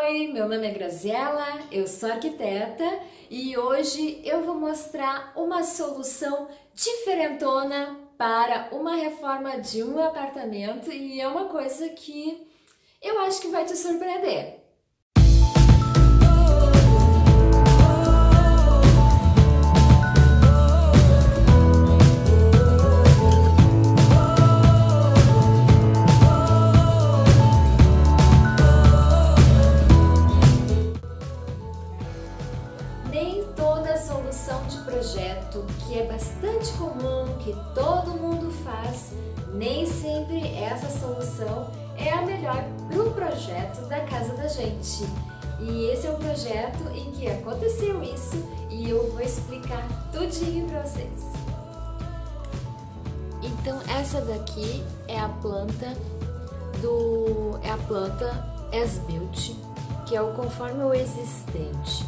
Oi, meu nome é Graziela, eu sou arquiteta e hoje eu vou mostrar uma solução diferentona para uma reforma de um apartamento e é uma coisa que eu acho que vai te surpreender. Nem toda solução de projeto, que é bastante comum, que todo mundo faz, nem sempre essa solução é a melhor para o projeto da casa da gente. E esse é um projeto em que aconteceu isso e eu vou explicar tudinho para vocês. Então essa daqui é a planta as-built, que é o conforme o existente.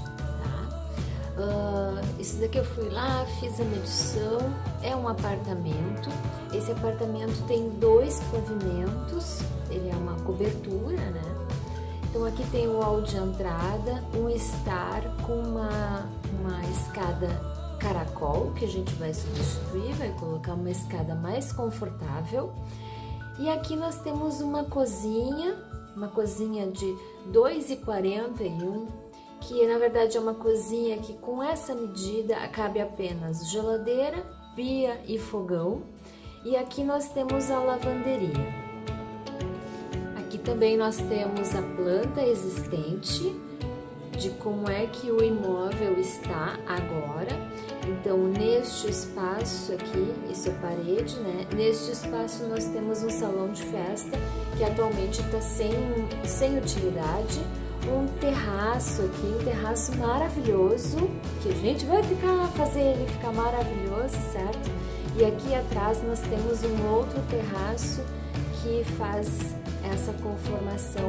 Isso daqui eu fui lá, fiz a medição, é um apartamento. Esse apartamento tem 2 pavimentos, ele é uma cobertura, né? Então aqui tem o hall de entrada, um estar com uma escada caracol, que a gente vai substituir, vai colocar uma escada mais confortável. E aqui nós temos uma cozinha de 2,41, que na verdade é uma cozinha que com essa medida cabe apenas geladeira, pia e fogão. E aqui nós temos a lavanderia. Aqui também nós temos a planta existente, de como é que o imóvel está agora. Então neste espaço aqui, isso é parede, né? Neste espaço nós temos um salão de festa, que atualmente está sem utilidade. Um terraço aqui, um terraço maravilhoso, que a gente vai fazer ele ficar maravilhoso, certo? E aqui atrás nós temos um outro terraço que faz essa conformação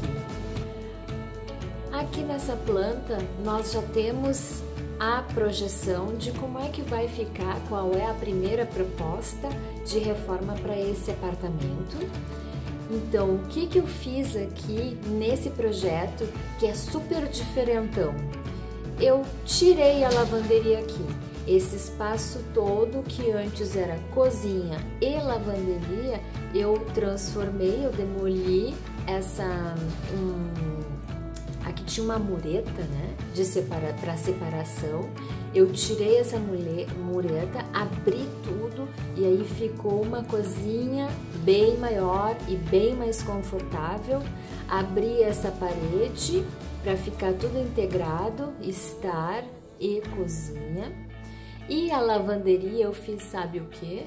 aqui. Aqui nessa planta nós já temos a projeção de como é que vai ficar, qual é a primeira proposta de reforma para esse apartamento. Então, o que eu fiz aqui nesse projeto, que é super diferentão? Eu tirei a lavanderia aqui. Esse espaço todo, que antes era cozinha e lavanderia, eu transformei, eu demoli aqui tinha uma mureta, né, para separação. Eu tirei essa mureta, abri tudo e aí ficou uma cozinha bem maior e bem mais confortável. Abri essa parede para ficar tudo integrado, estar e cozinha. E a lavanderia eu fiz, sabe o que?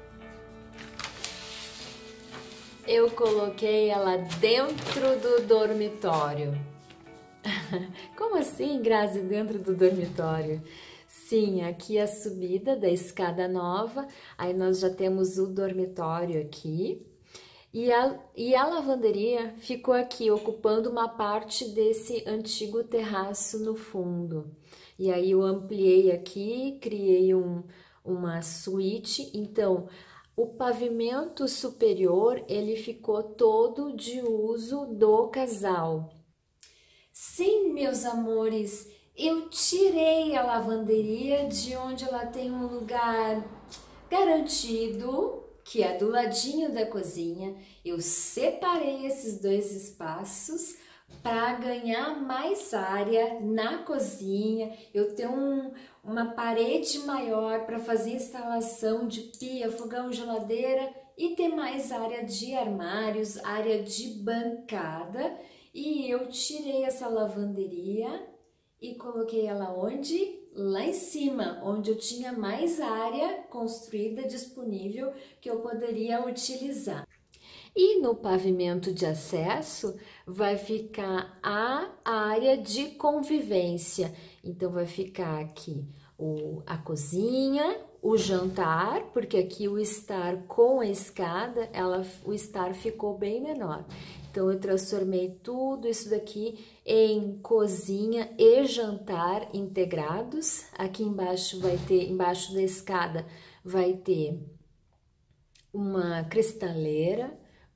Eu coloquei ela dentro do dormitório. Como assim, Grazi, dentro do dormitório? Sim, aqui é a subida da escada nova, aí nós já temos o dormitório aqui, e a lavanderia ficou aqui, ocupando uma parte desse antigo terraço no fundo. E aí eu ampliei aqui, criei uma suíte, então o pavimento superior, ele ficou todo de uso do casal. Sim, meus amores, eu tirei a lavanderia de onde ela tem um lugar garantido, que é do ladinho da cozinha. Eu separei esses 2 espaços para ganhar mais área na cozinha. Eu tenho uma parede maior para fazer instalação de pia, fogão, geladeira e ter mais área de armários, área de bancada. E eu tirei essa lavanderia e coloquei ela onde? Lá em cima, onde eu tinha mais área construída disponível que eu poderia utilizar. E no pavimento de acesso vai ficar a área de convivência. Então vai ficar aqui a cozinha, o jantar, porque aqui o estar com a escada, o estar ficou bem menor. Então eu transformei tudo isso daqui em cozinha e jantar integrados. Aqui embaixo embaixo da escada vai ter uma cristaleira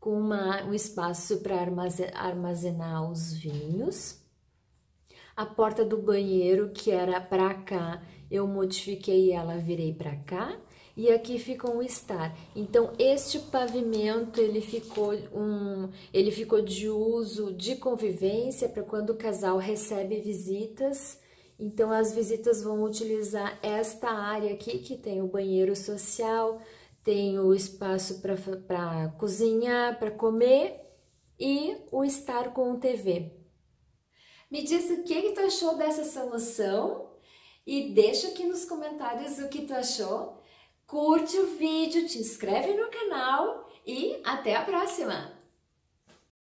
com um espaço para armazenar os vinhos. A porta do banheiro, que era para cá, eu modifiquei ela, virei para cá. E aqui fica um estar. Então, este pavimento, ele ficou de uso de convivência para quando o casal recebe visitas. Então, as visitas vão utilizar esta área aqui, que tem o banheiro social, tem o espaço para cozinhar, para comer e o estar com TV. Me diz o que tu achou dessa solução e deixa aqui nos comentários o que tu achou. Curte o vídeo, te inscreve no canal e até a próxima!